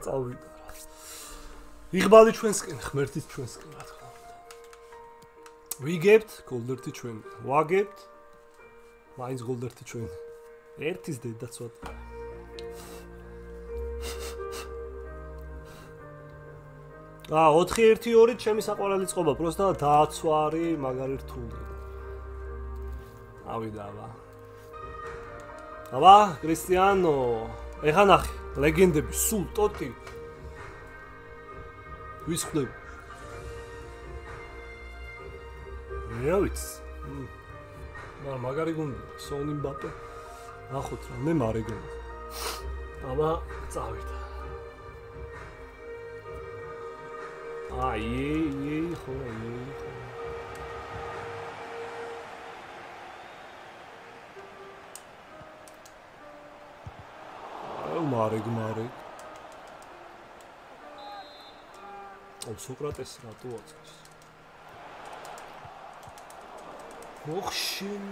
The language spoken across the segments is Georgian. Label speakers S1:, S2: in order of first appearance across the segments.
S1: წავიდა. იღბალი ჩვენსკენ, ღმერთიც ჩვენსკენ, რა თქმა უნდა. ვიგებთ გოლდერთი ჩვენ. ვაგებთ მაინც გოლდერთი ჩვენ. ერთის დედაცვად. აა 4-1-2 ჩემი საყვარელი წყობა, პროსტა დააცვა არის მაგარი რთული. ავიდა აბა. აბა, კრისტიანო, ეხა ნახე, ლეგენდები, სულ ტოტი. ვის ხდები? რა ვიცი. მაგარი გუნდი, სონი მბაპე. ნახოთ რა, მე მარეგონა. აბა, წავიდა. აი, ხო. მარეგ. სოკრატეს რატო აწყობს? ოხშინ.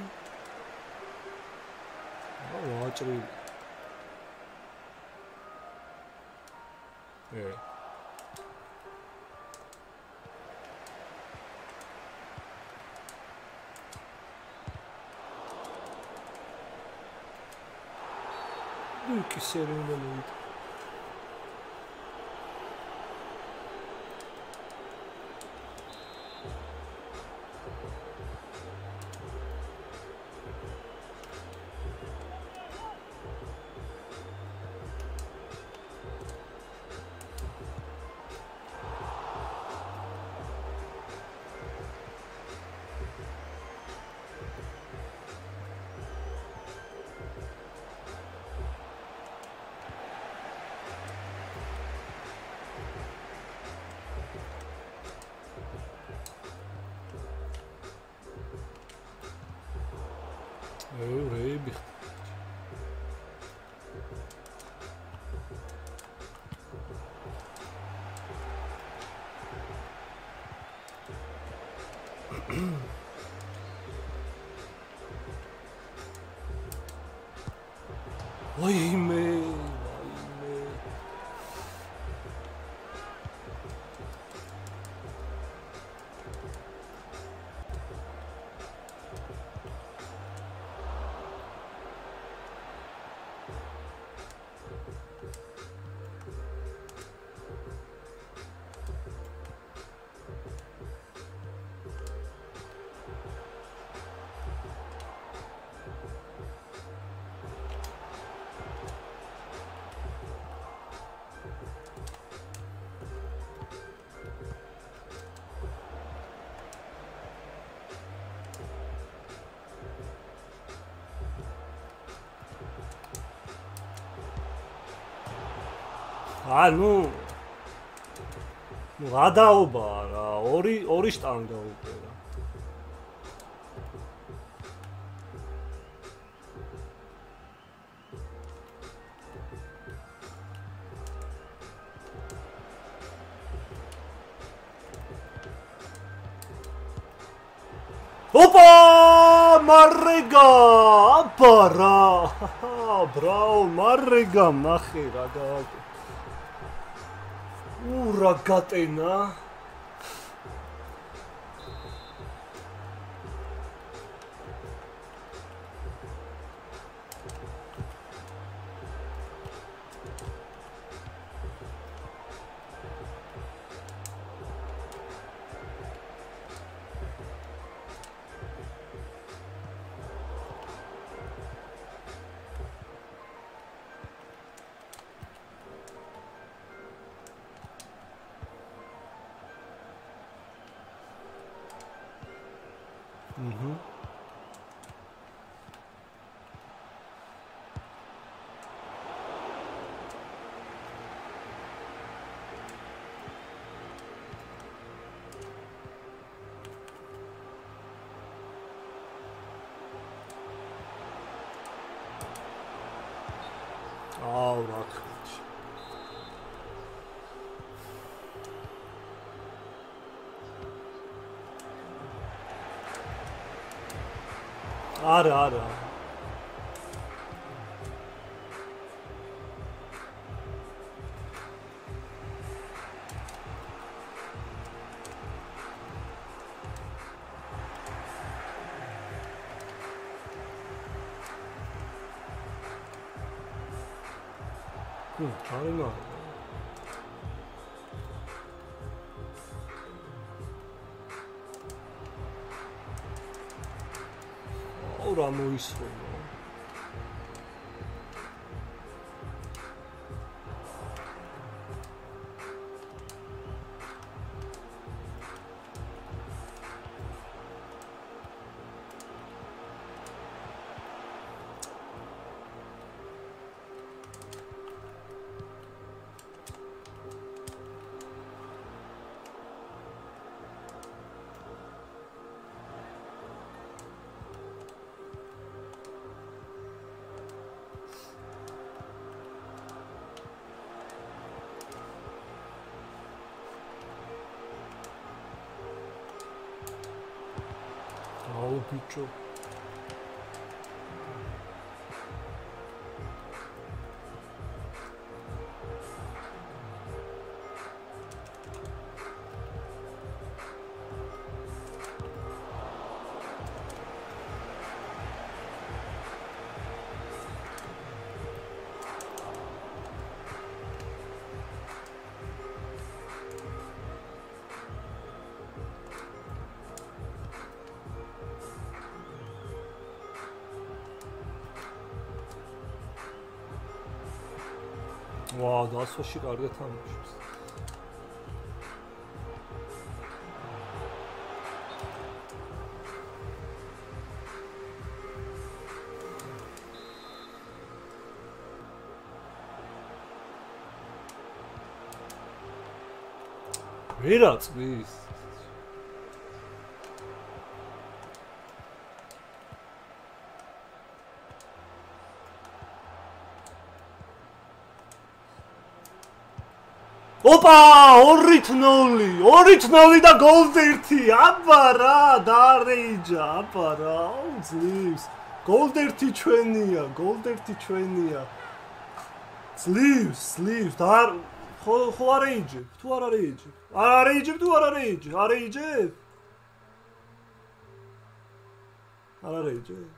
S1: ვაჭრი. Que serena muito. Rebi. Vayme. Ну გადაობა რა, ორი შტანგა უკვე რა. ოპა! მარეგა! აბარა! ბრაო, მარეგა, ნახე რა გააკეთე. Ура, гатена! Rakovic. Ara. 잘했나? რა მოისროლო? აუ ბიჭო ვა დასოში კარგად თამაშობს ვერაწვის ოპა 2-0 და გოლს 1 აბა რა დარეიჯა აბა რა ძლივს გოლს 1 ჩვენია ძლივს და ხო არეიჯებ თუ არ არეიჯებ არ არეიჯებ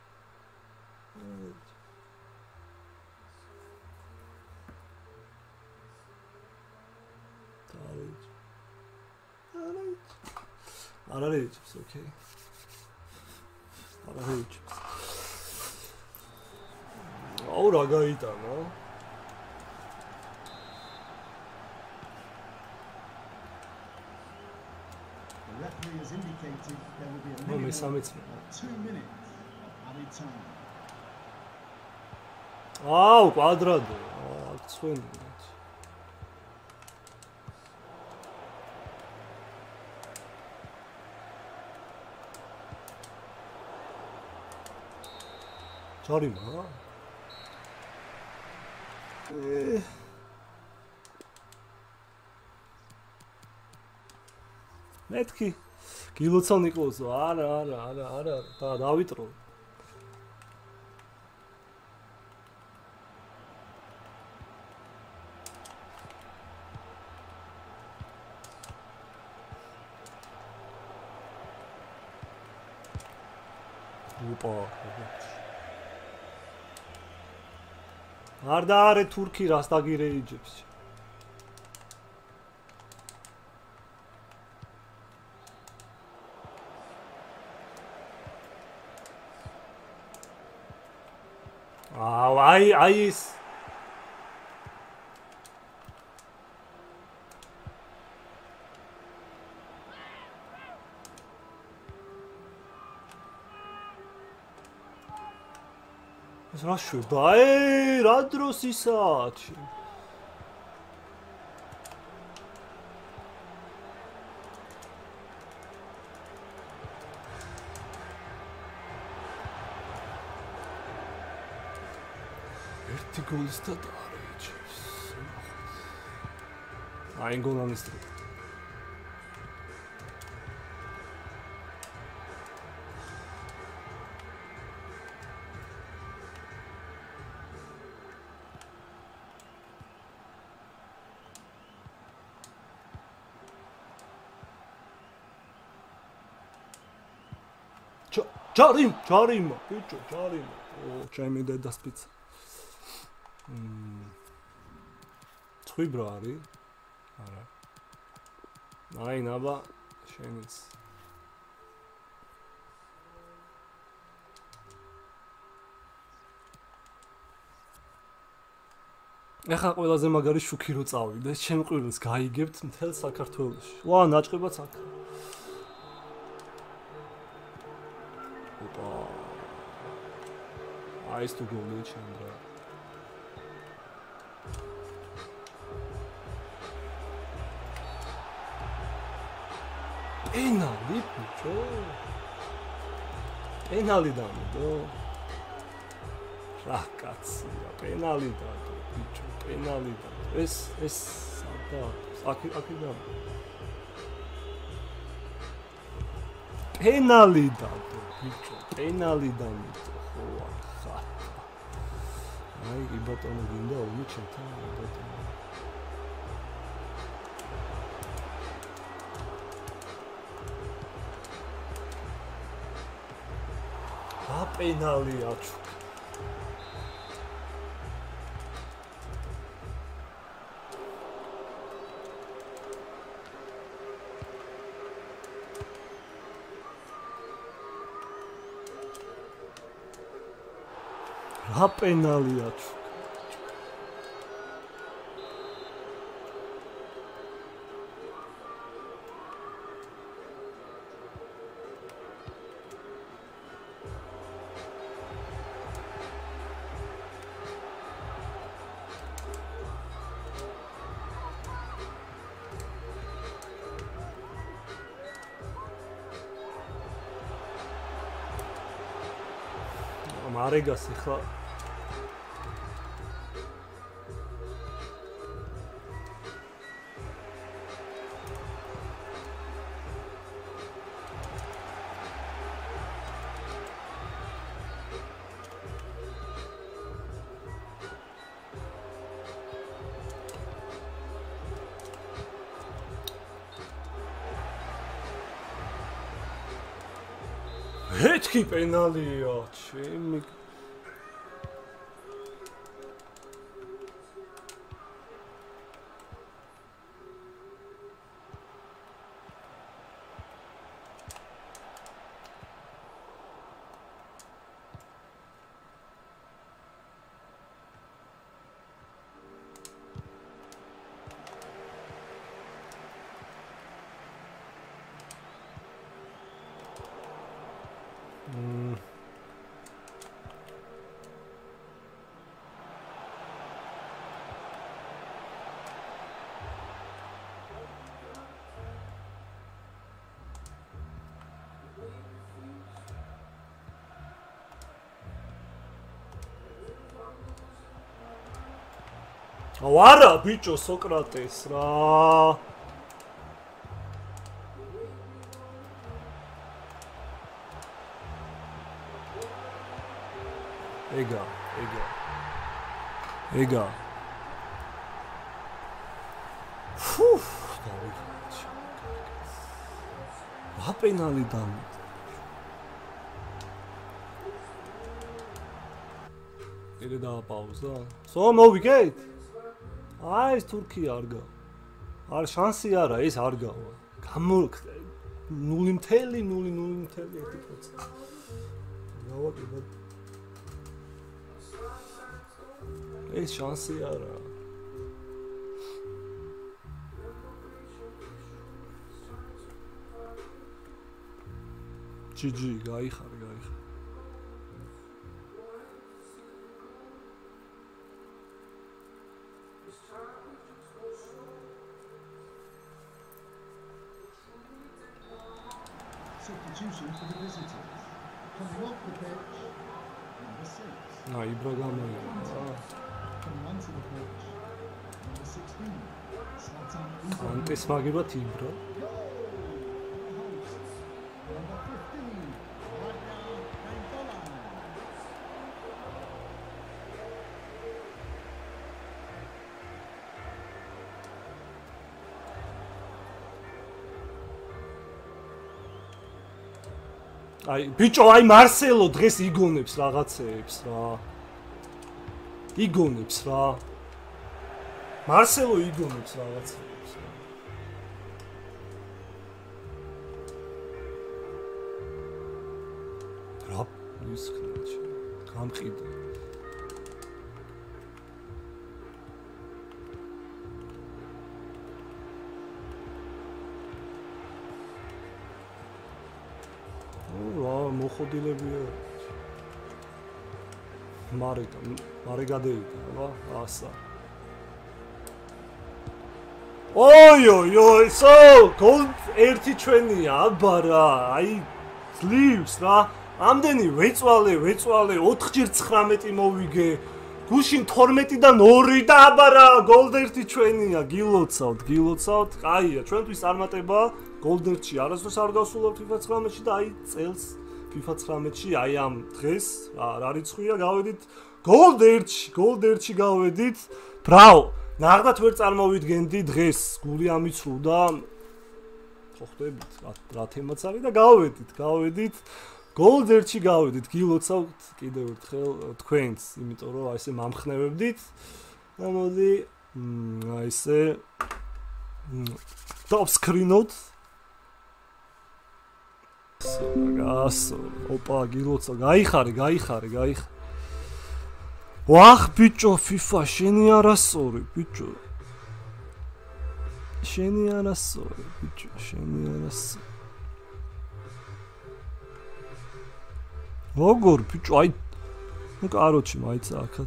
S1: არ არეიჯებს ოკეი არ არეიჯებს აუ რა გაიტანა
S2: referee has indicated there will be a
S1: No,
S2: minimum
S1: Mesut.
S2: of 2 minutes of added time.
S1: აუ კვადრატო ცვენი ჯარიმა მეთქი გილოცავ ნიკოლსო არა დავიტროვ ოპა არ დაარე თურქი რას დაგირეიჯებს აუ აი ეს რა შუდა რა დროს ისაათში ერთი გოლის და დარეიჯებს აი გოლანის დრო ჯარიმა ბიჭო ჯარიმა ო ჩემი დედა სპიცა სხვი bro არის? არა. აი, ნაბა, შენიც. ეხლა ყველაზე მაგარი შუქი რო წავიდა, ჩემ ყვირილს გაიგებთ მთელ საქართველოში. ვა, ნაჭყებაც აქ. ოპა. აი, ეს თუ გოლია ჩემ რა. პენალი ბიჭო. პენალი დამიდო. რა კაცია, პენალი დადო ბიჭო, პენალი დადო. ეს სადა, აქედან. პენალი დადო ბიჭო, პენალი დამიდო, ხო ახლა. აი, იბატონო გინდა ომი ჩემთან, იბატონო. პენალი აჩუ. რა პენალი აჩუ. მარეგას ახლა ეთქი პენალია, ჩემი ვარა ბიჭო სოკრატეს რა ეგა ფუ დავიღაჩა რა პენალი დამიდო იდე დააპაუზა სო მოვიგეთ აი ეს თურქია არ გავა არ შანსი არა ეს არ გავა გამო 0.0.0.1% გავაკეთე ეს შანსი არა GG გაიხარე
S2: Substitution for the visitors. Coming off the pitch, number 6.
S1: Ibrahimovic.
S2: Coming onto the pitch, number 16. Zlatan Ibrahimovic.
S1: Antes მაგებად იბრა.
S2: Number 15. Ragnar Nainggolan.
S1: აი ბიჭო აი მარსელო დღეს იგონებს რაღაცეებს რა იგონებს რა მარსელო იგონებს რაღაცებს. რა ის ხლაჩი გამყიდე. რა მოხოდილებია. მარე გადევიდა, რა, ასა. ოი, so, gold 1 ჩვენია, აბა რა, აი ძლივს რა. ამდენი ვეწვალე 4ჯერ 19 მოვიგე. გუშინ 12-დან 2 და აბა რა, gold 1 ჩვენია, გილოცავთ. აია, ჩვენთვის წარმატება gold 1-ში არასდროს არ გავსულობ FIFA 19-ში და აი წელს FIFA 19-ში აი ამ დღეს რა რიცხვია გავედით gold 1-ში გავედით. ბრავო, ნახდათ ვერ წარმოვიდგენდი დღეს გული ამიცრუდა. ხო ხდებით რა თემაც არის და გავედით. gold 1-ში გავედით, გილოცავთ კიდევ ერთხელ თქვენს, იმიტომ რომ აი ესე მამხნევებდით. და მოდი აი ესე top screen-ოთ. გასო, ოპა, გილოცავ, გაიხარე. ვახ, ბიჭო, FIFA შენი არასწორი, ბიჭო. შენი არასწორი. როგორ ბიჭო, აი ну короче, მაიცა აქაც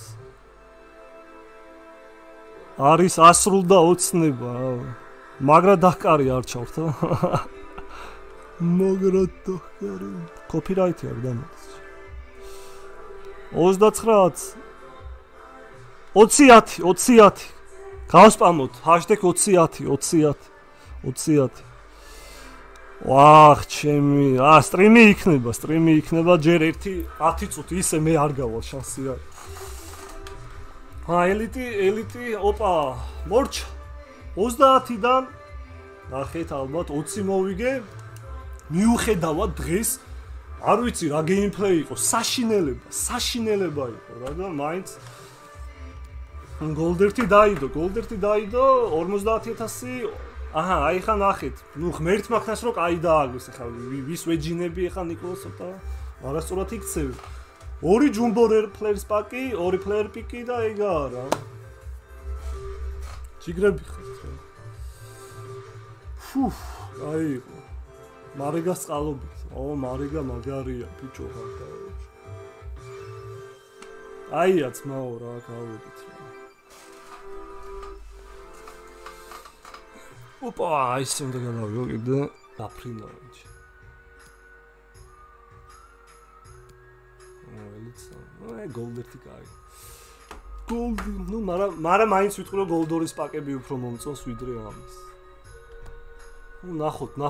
S1: არის ასრულდა ოცნება, მაგრა დახკარი არ ჩავთ. მაგრა დახკარი. კოპირაითი არ დამოწ. 29 20. გავსპამოთ #20. ვახ, ჩემი, სტრიმი იქნება, ჯერ 10 წუთი ისე მე არ გავალ შანსი რა. ელიტი, ოპა, მორჩა. 30-დან ნახეთ ალბათ 20 მოვიგე. მიუხედავად დღეს არ ვიცი რა გეიმპლეი იყო, საშინელება იყო რა და მაინც gold 1 დაიდო 50,000. აჰა, აი ხა ნახეთ. ნუ ღმერთმა ხნას რო კაი დააგვეს ხა ვის ვეჯინები ხა ნიკოლას ცოტა არასწორად იქცევი. 2 ჯუმბო rare players პაკი, 2 player პიკი და ეგაა რა. ჯიგრები ხარ. აი მარეგას წყალობით. მარეგა მაგარია, ბიჭო ხარ და. აია ძმაო რა, გავედით რა. ოპა, ისე უნდა გადავიო კიდე დაფრინავში. ელიტსა, gold 1 კაი. gold, ნუ მაგრამ მაინც ვიტყვი რომ gold 2-ის პაკები უფრო მომწონს ვიდრე ამის. ნუ ნახოთ რა.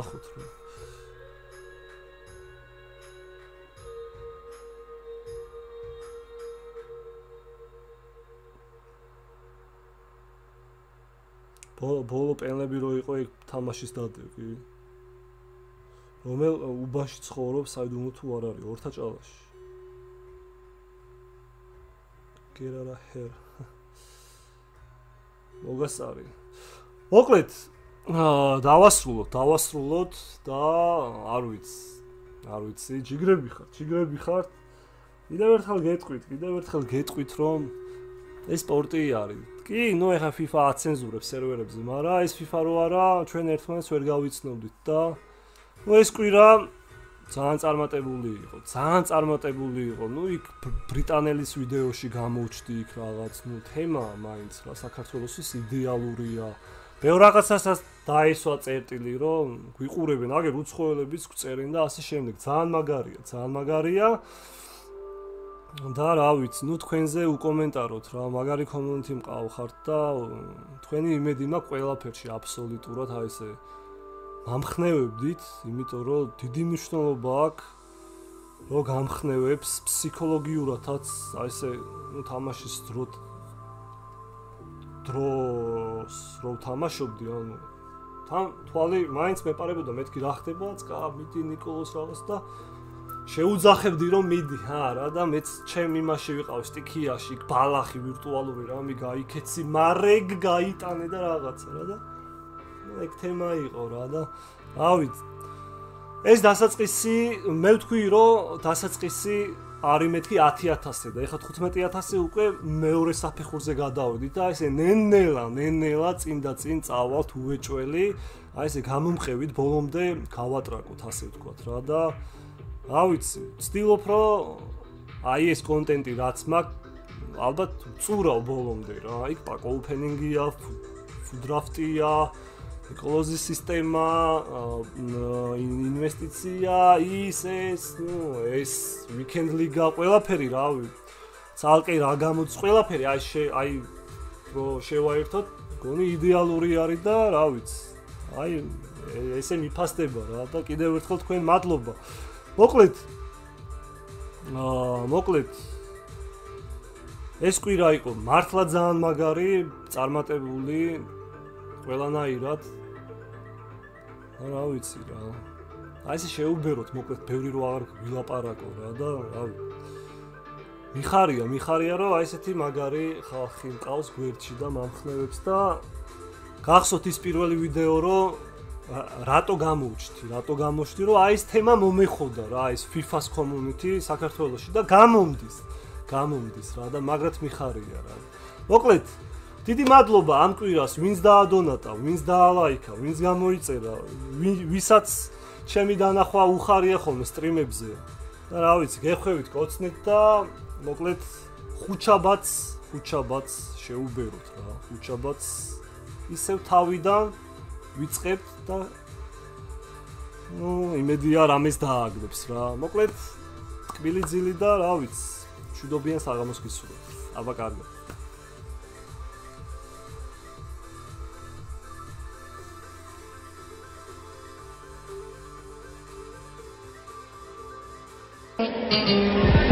S1: ბოლო პენლები რო იყო ეგ თამაშის დადები. რომელ უბაში ცხოვრობს, საიდუმლო თუ არ არის, ორთაჭალაში. გერარა ჰერ. მოგასარი. მოკლედ, დავასრულოთ და არ ვიცი, ჯიგრები ხართ. კიდევ ერთხელ გეტყვით, რომ ეს სპორტი არის. კი, ნუ ეხა FIFA აცენზურებს სერვერებზე, მაგრამ ეს FIFA რო არა, ჩვენ ერთმანეთს ვერ გავიცნობდით და ნუ ეს კვირა ძალიან წარმატებული იყო. ნუ იქ ბრიტანელის ვიდეოში გამოვჩდი იქ რაღაც, ნუ თემა მაინც რა საქართველოსის იდეალურია. ბევრ რაღაცასაც დაესვა წერტილი, რომ გვიყურებენ, აგერ უცხოელებიც გვწერენ და ასე შემდეგ. ძალიან მაგარია. და რა ვიცი, ნუ თქვენზე უკომენტაროთ რა, მაგარი კომუნიტი მყავხართ და თქვენი იმედი მაქვს ყველაფერში აბსოლუტურად აი ესე გამხნევებდით, იმიტომ რომ დიდი მნიშვნელობა აქვს რომ გამხნევებს ფსიქოლოგიურადაც აი ესე ნუ თამაშის დროს რო თამაშობდი, ანუ თვალი მაინც მეპარებოდა მეთქი რა ხდება, წკა მიდი ნიკოლოს რაღაც და შეუძახებდი რომ მიდი რა და მეც ჩემ იმაში ვიყავ სტიქიაში ბალახი ვირტუალური რამე გაიქეცი მარეგ გაიტანე და რაღაცა რა და ეგ თემა იყო რა და რა ვიცი ეს დასაწყისი მე ვთქვი რომ დასაწყისი არის მეთქი 10000-ზე და ეხლა 15000 უკვე მეორე საფეხურზე გადავედით და ესე ნენელა წინ და წინ წავალთ უეჭველი აი ესე გამომყევით ბოლომდე გავატრაკოთ ასე ვთქვათ რა და რა ვიცი ვცდილობ რომ აი ეს კონტენტი რაც მაქვს ალბათ წურავ ბოლომდე რა იქ პაკო ოფენინგია ფუდრაფტია ეკოლოზის სისტემა ინვესტიცია ის ეს ვიკენდ ლიგა ყველაფერი რავი ცალკე რა გამოც ყველაფერი აი რო შევაერთოთ გონი idеალური არის და რა ვიცი აი ესე მიფასდება რა და კიდევ ერთხელ თქვენ მადლობა მოკლედ ეს კვირა იყო მართლა ძალიან მაგარი წარმატებული ყველანაირად რა ვიცი რა აი ესე შეუბეროთ მოკლედ ბევრი რო აღარ ვილაპარაკო რა და რავი მიხარია რომ აი ესეთი მაგარი ხალხი მყავს გვერდში და მომხნევებს და გახსოვთ ის პირველი ვიდეო რომ რატო გამოჩდი რომ აი ეს თემა მომეხოდა რა ეს FIFA-ს community საქართველოში და გამომდის რა და მაგრად მიხარია რა მოკლედ დიდი მადლობა ამ კვირას ვინც დაადონატა ვინც დაალაიქა ვინც გამოიწერა ვისაც ჩემი დანახვა უხარია ხოლმე სტრიმებზე და რა ვიცი გეხვევით კოცნით და მოკლედ ხუჩაბაც შეუბეროთ რა ხუჩაბაც ისევ თავიდან ვიწყებთ და ნუ იმედია რამეს დააგდებს რა მოკლედ ტკბილი ძილი და რა ვიცი მშვიდობიან საღამოს გისურვებთ აბა კარგად
S3: Thank you.